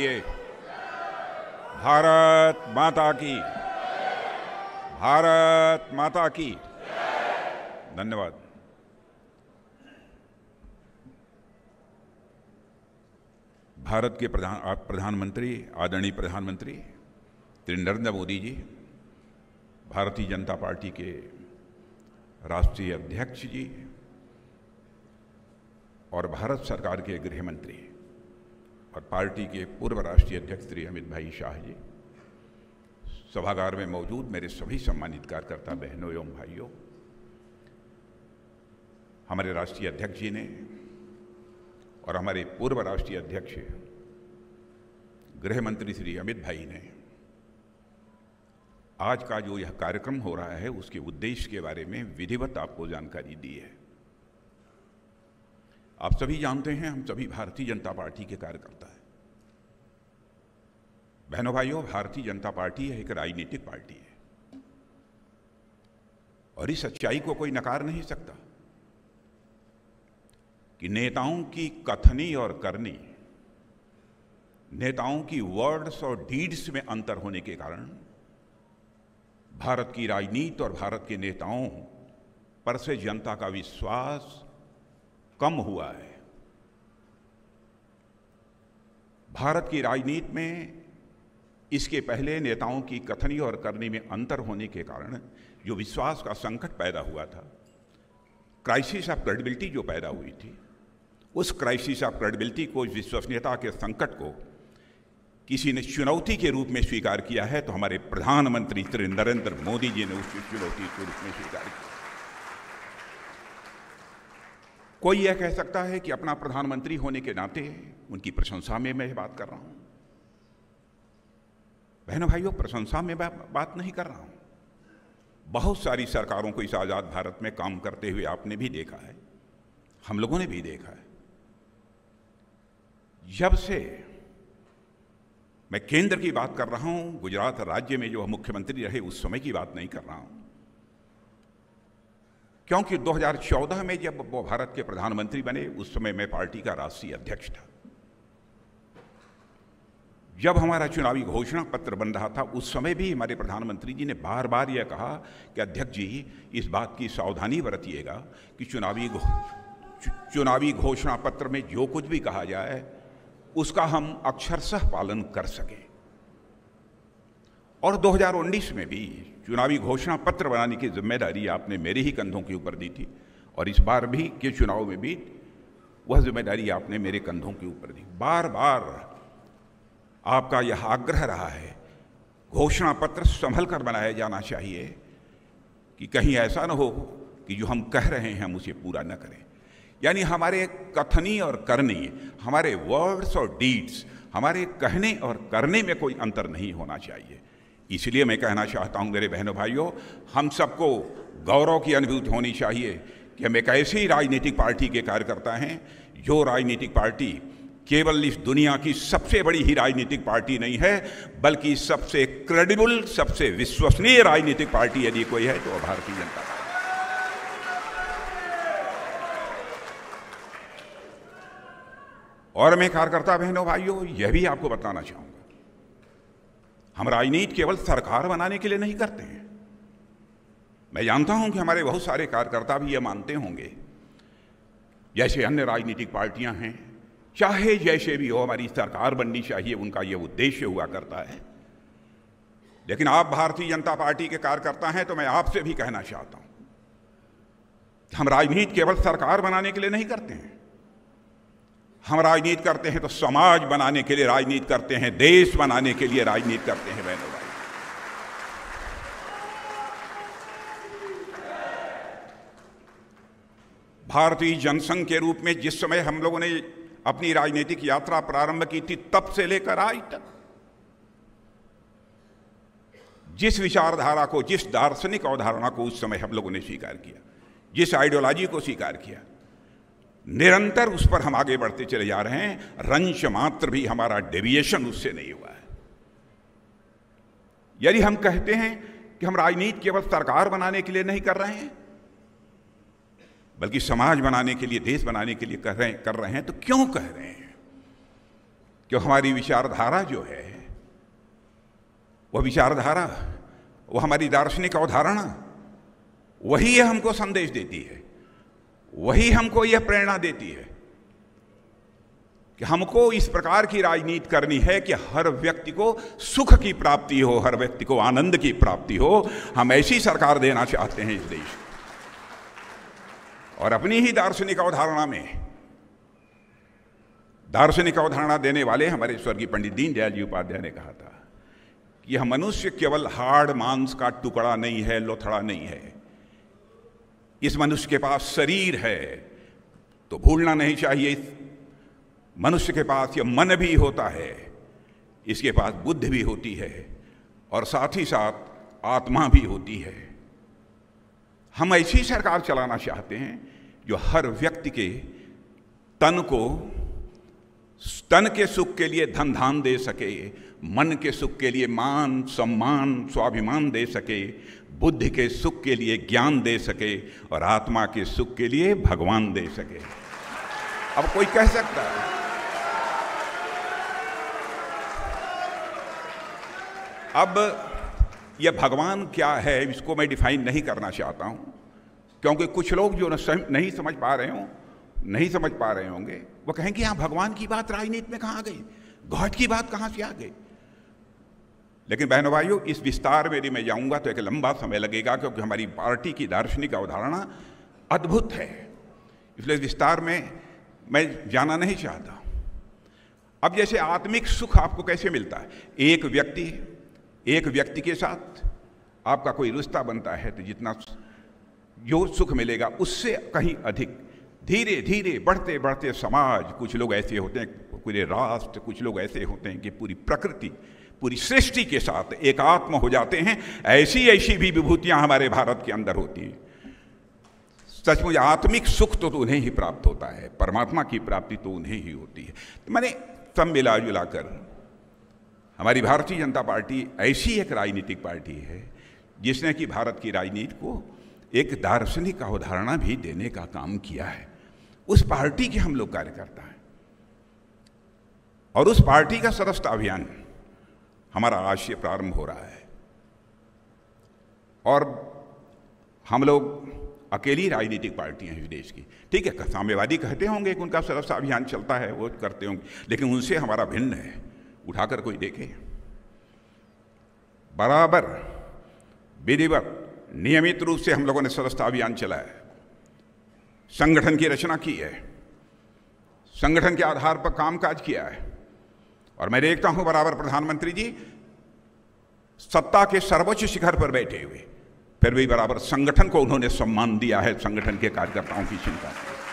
बोलिए भारत माता की, भारत माता की। धन्यवाद। भारत के प्रधानमंत्री, आदरणीय प्रधानमंत्री श्री नरेंद्र मोदी जी, भारतीय जनता पार्टी के राष्ट्रीय अध्यक्ष जी और भारत सरकार के गृह मंत्री और पार्टी के पूर्व राष्ट्रीय अध्यक्ष श्री अमित भाई शाह जी, सभागार में मौजूद मेरे सभी सम्मानित कार्यकर्ता बहनों एवं भाइयों, हमारे राष्ट्रीय अध्यक्ष जी ने और हमारे पूर्व राष्ट्रीय अध्यक्ष गृह मंत्री श्री अमित भाई ने आज का जो यह कार्यक्रम हो रहा है उसके उद्देश्य के बारे में विधिवत आपको जानकारी दी है। आप सभी जानते हैं, हम सभी भारतीय जनता पार्टी के कार्यकर्ता हैं। बहनों भाइयों, भारतीय जनता पार्टी एक राजनीतिक पार्टी है और इस सच्चाई को कोई नकार नहीं सकता कि नेताओं की कथनी और करनी, नेताओं की वर्ड्स और डीड्स में अंतर होने के कारण भारत की राजनीति और भारत के नेताओं पर से जनता का विश्वास कम हुआ है। भारत की राजनीति में इसके पहले नेताओं की कथनी और करनी में अंतर होने के कारण जो विश्वास का संकट पैदा हुआ था, क्राइसिस ऑफ क्रेडिबिलिटी जो पैदा हुई थी, उस क्राइसिस ऑफ क्रेडिबिलिटी को, विश्वसनीयता के संकट को किसी ने चुनौती के रूप में स्वीकार किया है तो हमारे प्रधानमंत्री श्री नरेंद्र मोदी जी ने उसकी चुनौती के रूप में स्वीकार किया। कोई यह कह सकता है कि अपना प्रधानमंत्री होने के नाते उनकी प्रशंसा में मैं बात कर रहा हूं। बहनों भाइयों, प्रशंसा में बात नहीं कर रहा हूं। बहुत सारी सरकारों को इस आजाद भारत में काम करते हुए आपने भी देखा है, हम लोगों ने भी देखा है। जब से मैं केंद्र की बात कर रहा हूं, गुजरात राज्य में जो मुख्यमंत्री रहे उस समय की बात नहीं कर रहा हूं, क्योंकि 2014 में जब वो भारत के प्रधानमंत्री बने उस समय मैं पार्टी का राष्ट्रीय अध्यक्ष था। जब हमारा चुनावी घोषणा पत्र बन रहा था उस समय भी हमारे प्रधानमंत्री जी ने बार बार यह कहा कि अध्यक्ष जी, इस बात की सावधानी बरतिएगा कि चुनावी घोषणा पत्र में जो कुछ भी कहा जाए उसका हम अक्षरशः पालन कर सकें। और 2019 में भी चुनावी घोषणा पत्र बनाने की जिम्मेदारी आपने मेरे ही कंधों के ऊपर दी थी और इस बार भी के चुनाव में भी वह जिम्मेदारी आपने मेरे कंधों के ऊपर दी। बार बार आपका यह आग्रह रहा है घोषणा पत्र संभल कर बनाया जाना चाहिए कि कहीं ऐसा न हो कि जो हम कह रहे हैं हम उसे पूरा न करें। यानी हमारे कथनी और करनी, हमारे वर्ड्स और डीड्स, हमारे कहने और करने में कोई अंतर नहीं होना चाहिए। इसलिए मैं कहना चाहता हूं मेरे बहनों भाइयों, हम सबको गौरव की अनुभूति होनी चाहिए कि हम एक ऐसी राजनीतिक पार्टी के कार्यकर्ता हैं जो राजनीतिक पार्टी केवल इस दुनिया की सबसे बड़ी ही राजनीतिक पार्टी नहीं है, बल्कि सबसे क्रेडिबल, सबसे विश्वसनीय राजनीतिक पार्टी यदि कोई है तो भारतीय जनता पार्टी। और मैं कार्यकर्ता बहनों भाइयों यह भी आपको बताना चाहूंगा, हम राजनीति केवल सरकार बनाने के लिए नहीं करते हैं। मैं जानता हूं कि हमारे बहुत सारे कार्यकर्ता भी यह मानते होंगे, जैसे अन्य राजनीतिक पार्टियां हैं, चाहे जैसे भी हो हमारी सरकार बननी चाहिए, उनका यह उद्देश्य हुआ करता है। लेकिन आप भारतीय जनता पार्टी के कार्यकर्ता हैं तो मैं आपसे भी कहना चाहता हूं कि हम राजनीति केवल सरकार बनाने के लिए नहीं करते हैं। हम राजनीति करते हैं तो समाज बनाने के लिए राजनीति करते हैं, देश बनाने के लिए राजनीति करते हैं। बहनों भाई, भारतीय जनसंघ के रूप में जिस समय हम लोगों ने अपनी राजनीतिक यात्रा प्रारंभ की थी, तब से लेकर आज तक जिस विचारधारा को, जिस दार्शनिक अवधारणा को उस समय हम लोगों ने स्वीकार किया, जिस आइडियोलॉजी को स्वीकार किया, निरंतर उस पर हम आगे बढ़ते चले जा रहे हैं। रंश मात्र भी हमारा डेविएशन उससे नहीं हुआ है। यदि हम कहते हैं कि हम राजनीति केवल सरकार बनाने के लिए नहीं कर रहे हैं, बल्कि समाज बनाने के लिए, देश बनाने के लिए कर रहे हैं, तो क्यों कह रहे हैं? कि हमारी विचारधारा जो है, वह विचारधारा, वो हमारी दार्शनिक अवधारणा, वही हमको संदेश देती है, वही हमको यह प्रेरणा देती है कि हमको इस प्रकार की राजनीति करनी है कि हर व्यक्ति को सुख की प्राप्ति हो, हर व्यक्ति को आनंद की प्राप्ति हो। हम ऐसी सरकार देना चाहते हैं इस देश को। और अपनी ही दार्शनिक अवधारणा में, दार्शनिक अवधारणा देने वाले हमारे स्वर्गीय पंडित दीनदयाल जी उपाध्याय ने कहा था कि यह मनुष्य केवल हाड़ मांस का टुकड़ा नहीं है, लोथड़ा नहीं है। इस मनुष्य के पास शरीर है, तो भूलना नहीं चाहिए इस मनुष्य के पास यह मन भी होता है, इसके पास बुद्धि भी होती है, और साथ ही साथ आत्मा भी होती है। हम ऐसी सरकार चलाना चाहते हैं जो हर व्यक्ति के तन को, तन के सुख के लिए धन धान दे सके, मन के सुख के लिए मान सम्मान स्वाभिमान दे सके, बुद्धि के सुख के लिए ज्ञान दे सके, और आत्मा के सुख के लिए भगवान दे सके। अब कोई कह सकता है, अब यह भगवान क्या है, इसको मैं डिफाइन नहीं करना चाहता हूं, क्योंकि कुछ लोग जो नहीं समझ पा रहे होंगे, वो कहेंगे यहाँ भगवान की बात राजनीति में कहाँ आ गई, गॉड की बात कहाँ से आ गई। लेकिन बहनों भाइयों, इस विस्तार में यदि मैं जाऊंगा तो एक लंबा समय लगेगा, क्योंकि हमारी पार्टी की दार्शनिक अवधारणा अद्भुत है, इसलिए विस्तार में मैं जाना नहीं चाहता। अब जैसे आत्मिक सुख आपको कैसे मिलता है, एक व्यक्ति के साथ आपका कोई रिश्ता बनता है, तो जितना जो सुख मिलेगा उससे कहीं अधिक धीरे धीरे बढ़ते बढ़ते समाज, कुछ लोग ऐसे होते हैं, पूरे राष्ट्र, कुछ लोग ऐसे होते हैं कि पूरी प्रकृति, पूरी सृष्टि के साथ एकात्म हो जाते हैं। ऐसी ऐसी भी विभूतियां हमारे भारत के अंदर होती हैं। सचमुच आत्मिक सुख तो उन्हें ही प्राप्त होता है, परमात्मा की प्राप्ति तो उन्हें ही होती है। तो मैंने सब मिला जुला कर हमारी भारतीय जनता पार्टी ऐसी एक राजनीतिक पार्टी है जिसने कि भारत की राजनीति को एक दार्शनिक अवधारणा भी देने का काम किया है। उस पार्टी के हम लोग कार्यकर्ता हैं, और उस पार्टी का सदस्यता अभियान हमारा आज से प्रारंभ हो रहा है। और हम लोग अकेली राजनीतिक पार्टी हैं इस देश की। ठीक है, साम्यवादी कहते होंगे कि उनका सदस्यता अभियान चलता है, वो करते होंगे, लेकिन उनसे हमारा भिन्न है। उठाकर कोई देखे, बराबर विधिवत नियमित रूप से हम लोगों ने सदस्यता अभियान चलाया है, संगठन की रचना की है, संगठन के आधार पर कामकाज किया है। और मैं देखता हूं बराबर प्रधानमंत्री जी सत्ता के सर्वोच्च शिखर पर बैठे हुए, फिर भी बराबर संगठन को उन्होंने सम्मान दिया है, संगठन के कार्यकर्ताओं की चिंता।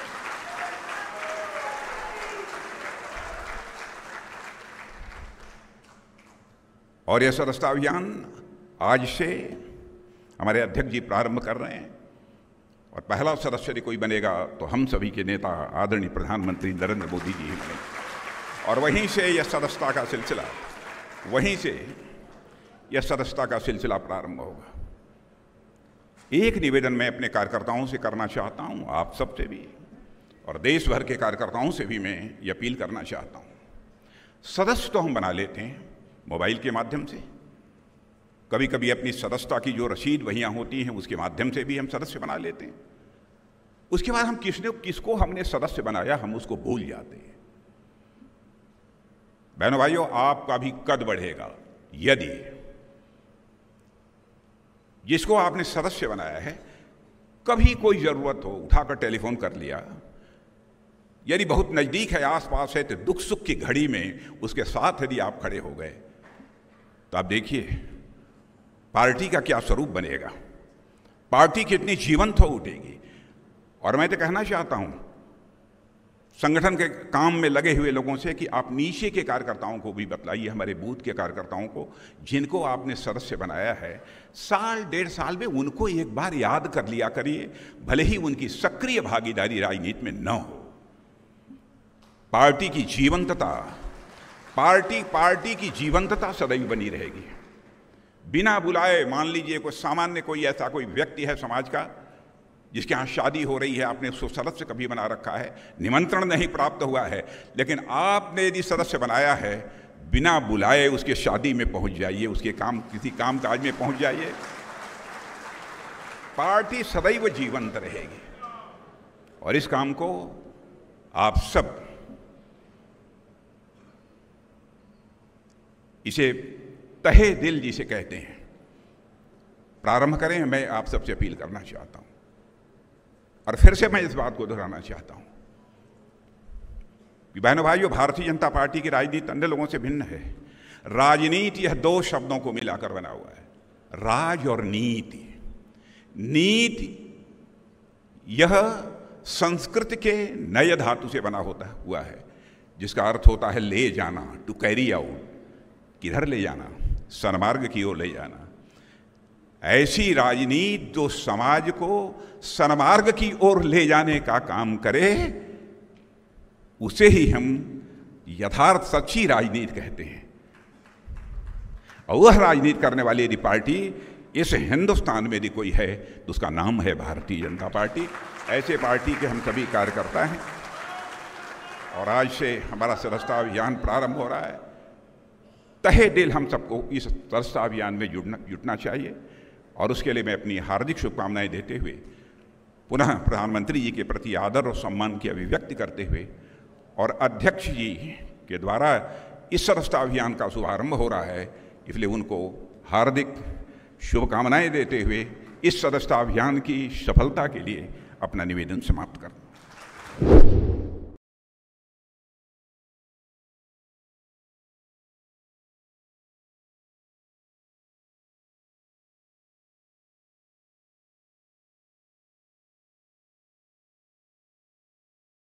और यह सदस्यता अभियान आज से हमारे अध्यक्ष जी प्रारंभ कर रहे हैं, और पहला सदस्य यदि कोई बनेगा तो हम सभी के नेता आदरणीय प्रधानमंत्री नरेंद्र मोदी जी ही बनेंगे। और वहीं से यह सदस्यता का सिलसिला प्रारंभ होगा। एक निवेदन मैं अपने कार्यकर्ताओं से करना चाहता हूं, आप सबसे भी, और देश भर के कार्यकर्ताओं से भी मैं ये अपील करना चाहता हूं। सदस्य तो हम बना लेते हैं मोबाइल के माध्यम से, कभी कभी अपनी सदस्यता की जो रसीद वहियाँ होती हैं उसके माध्यम से भी हम सदस्य बना लेते हैं। उसके बाद हम किसको हमने सदस्य बनाया हम उसको भूल जाते हैं। बहनों भाइयों, आपका भी कद बढ़ेगा यदि जिसको आपने सदस्य बनाया है, कभी कोई जरूरत हो उठाकर टेलीफोन कर लिया, यदि बहुत नजदीक है, आसपास है, तो दुख सुख की घड़ी में उसके साथ यदि आप खड़े हो गए, तो आप देखिए पार्टी का क्या स्वरूप बनेगा, पार्टी कितनी जीवंत हो उठेगी। और मैं तो कहना चाहता हूं संगठन के काम में लगे हुए लोगों से कि आप नीचे के कार्यकर्ताओं को भी बतलाइए, हमारे बूथ के कार्यकर्ताओं को जिनको आपने सदस्य बनाया है, साल डेढ़ साल में उनको एक बार याद कर लिया करिए, भले ही उनकी सक्रिय भागीदारी राजनीति में न हो। पार्टी की जीवंतता सदैव बनी रहेगी। बिना बुलाए, मान लीजिए कोई सामान्य कोई ऐसा कोई व्यक्ति है समाज का जिसके यहाँ शादी हो रही है, आपने उसको सदस्य कभी बना रखा है, निमंत्रण नहीं प्राप्त हुआ है, लेकिन आपने यदि सदस्य बनाया है, बिना बुलाए उसके शादी में पहुंच जाइए, उसके किसी काम काज में पहुंच जाइए। पार्टी सदैव जीवंत रहेगी और इस काम को आप सब इसे तहे दिल जिसे कहते हैं प्रारंभ करें। मैं आप सबसे अपील करना चाहता हूं और फिर से मैं इस बात को दोहराना चाहता हूं कि बहनों भाइयों, भारतीय जनता पार्टी की राजनीति अन्य लोगों से भिन्न है। राजनीति यह दो शब्दों को मिलाकर बना हुआ है, राज और नीति। नीति यह संस्कृत के नए धातु से बना हुआ है, जिसका अर्थ होता है ले जाना, टू कैरी आउट, किधर ले जाना, सन्मार्ग की ओर ले जाना। ऐसी राजनीति जो समाज को सन्मार्ग की ओर ले जाने का काम करे, उसे ही हम यथार्थ सच्ची राजनीति कहते हैं। और वह राजनीति करने वाली यदि पार्टी इस हिंदुस्तान में यदि कोई है तो उसका नाम है भारतीय जनता पार्टी। ऐसे पार्टी के हम सभी कार्यकर्ता हैं और आज से हमारा सदस्यता अभियान प्रारंभ हो रहा है। तहे दिल हम सबको इस सदस्यता अभियान में जुटना चाहिए और उसके लिए मैं अपनी हार्दिक शुभकामनाएं देते हुए पुनः प्रधानमंत्री जी के प्रति आदर और सम्मान की अभिव्यक्ति करते हुए और अध्यक्ष जी के द्वारा इस सदस्यता अभियान का शुभारंभ हो रहा है, इसलिए उनको हार्दिक शुभकामनाएं देते हुए इस सदस्यता अभियान की सफलता के लिए अपना निवेदन समाप्त करता हूं।